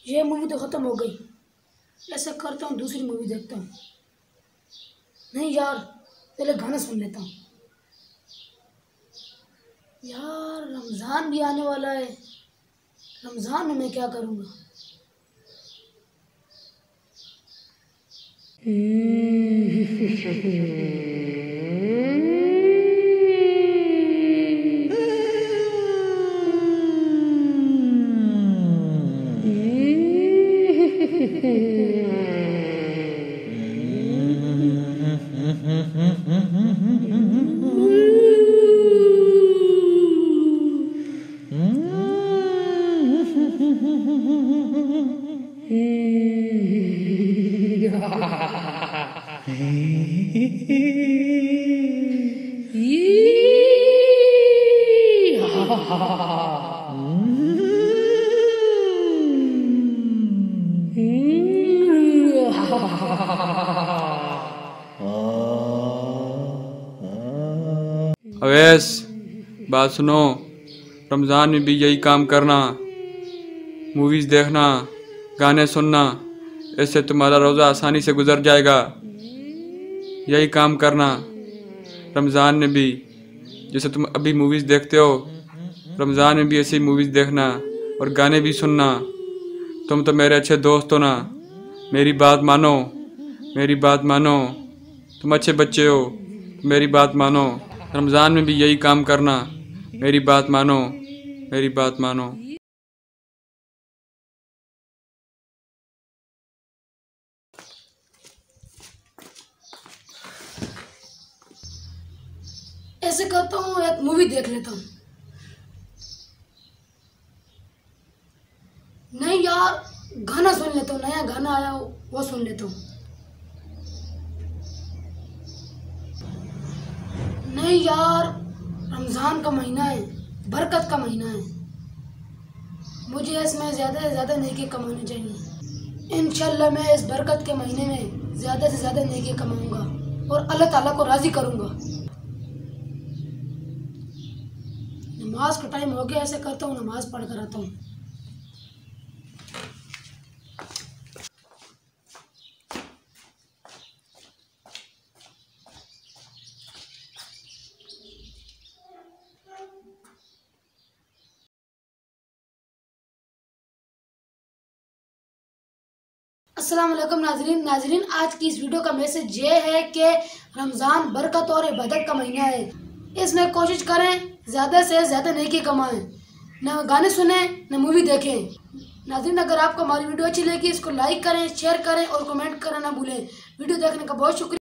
ये मूवी तो ख़त्म हो गई, ऐसा करता हूँ दूसरी मूवी देखता हूँ। नहीं यार, पहले गाना सुन लेता हूँ। यार रमज़ान भी आने वाला है, रमज़ान में मैं क्या करूँगा। अवैस, बात सुनो। रमज़ान में भी यही काम करना, मूवीज़ देखना, गाने सुनना, इससे तुम्हारा रोज़ा आसानी से गुजर जाएगा। यही काम करना रमज़ान में भी, जैसे तुम अभी मूवीज़ देखते हो, रमज़ान में भी ऐसी मूवीज़ देखना और गाने भी सुनना। तुम तो मेरे अच्छे दोस्त हो ना, मेरी बात मानो, मेरी बात मानो। तुम अच्छे बच्चे हो, मेरी बात मानो। रमज़ान में भी यही काम करना, मेरी बात मानो, मेरी बात मानो। ऐसे करता हूँ, एक मूवी देख लेता हूँ। नहीं यार, गाना सुन लेता हूँ, नया गाना आया हो वो सुन लेता हूँ। नहीं यार, रमज़ान का महीना है, बरकत का महीना है, मुझे इसमें ज़्यादा से ज़्यादा नेकी कमानी चाहिए। इंशाल्लाह मैं इस बरकत के महीने में ज़्यादा से ज़्यादा नेकी कमाऊँगा और अल्लाह ताला को राज़ी करूँगा। नमाज का टाइम हो गया, ऐसे करता हूँ नमाज पढ़ कर आता हूँ। अस्सलाम वालेकुम नाजरीन, आज की इस वीडियो का मैसेज ये है कि रमज़ान बरकत और इबादत का महीना है। इसमें कोशिश करें ज़्यादा से ज़्यादा नेकी कमाएं, न गाने सुने न मूवी देखें। नाजरीन, अगर आपको हमारी वीडियो अच्छी लगी इसको लाइक करें, शेयर करें और कमेंट करना ना भूलें। वीडियो देखने का बहुत शुक्रिया।